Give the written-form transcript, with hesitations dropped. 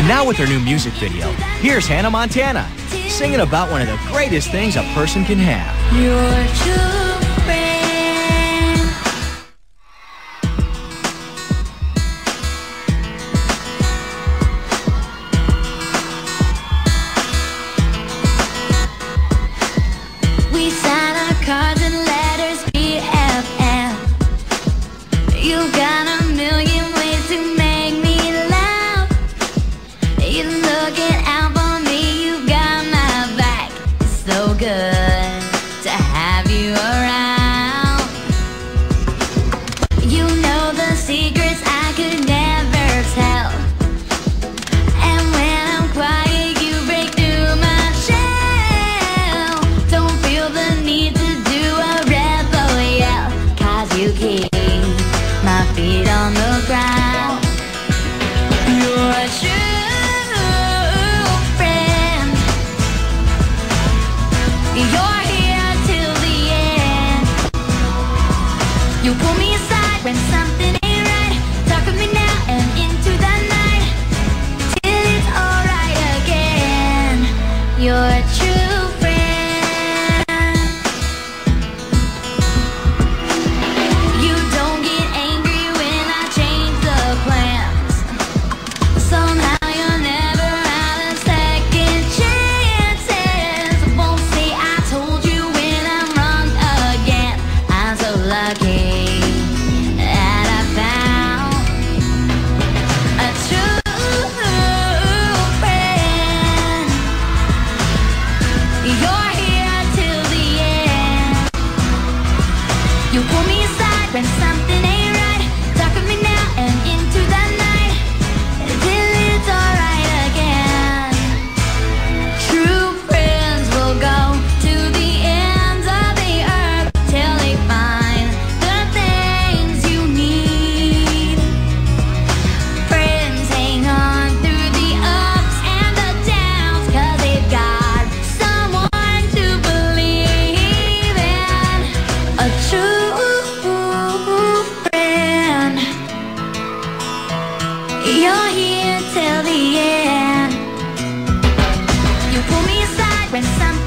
Now with her new music video, here's Hannah Montana, singing about one of the greatest things a person can have. Your true friend. We sign our cards and letters, BFF. You got a million ways to make me laugh. You're looking out for me, you got my back. It's so good to have you around. You know the secrets I could never tell. And when I'm quiet, you break through my shell. Don't feel the need to do a rebel yell, 'cause you keep my feet on the ground. You're a true friend. You're here till the end. You pull me aside when something ain't right. Talk with me now and into the night, till it's alright again. You're a true friend. You don't get angry when I change the plans. Somehow you're never out of second chances. Won't say I told you when I'm wrong again. I'm so lucky that I found a true friend. You're here till the end. You pull me aside when something ain't right. Talk with me now and into the night, till it's alright again. True friends will go to the ends of the earth till they find the things you need. Friends hang on through the ups and the downs, 'cause they've got someone to believe in. A true friend. You're here till the end. You pull me aside when something